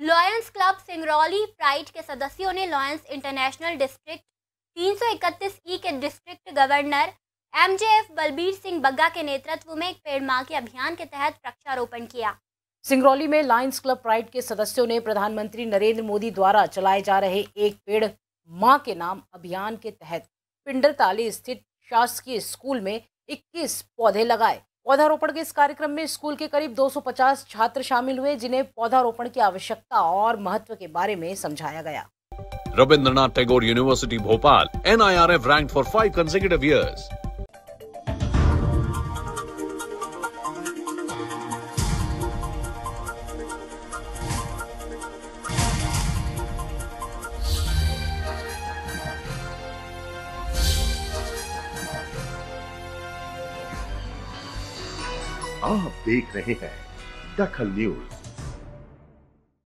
Lions club Singrauli pride के सदस्यों ने लॉयंस इंटरनेशनल डिस्ट्रिक्ट 331 के district governor MJF Balbir Singh Bagga के नेतृत्व में एक पेड़ मां के अभियान के तहत वृक्षारोपण किया। सिंगरौली में लायंस क्लब प्राइड के सदस्यों ने प्रधानमंत्री नरेंद्र मोदी द्वारा चलाए जा रहे एक पेड़ मां के नाम अभियान के तहत पिंडरताली स्थित शासकीय स्कूल में 21 पौधे लगाए। पौधारोपण के इस कार्यक्रम में स्कूल के करीब 250 छात्र शामिल हुए, जिन्हें पौधारोपण की आवश्यकता और महत्व के बारे में समझाया गया। Rabindranath Tagore university Bhopal NIRF ranked for 5 consecutive years. आप देख रहे हैं दखल न्यूज।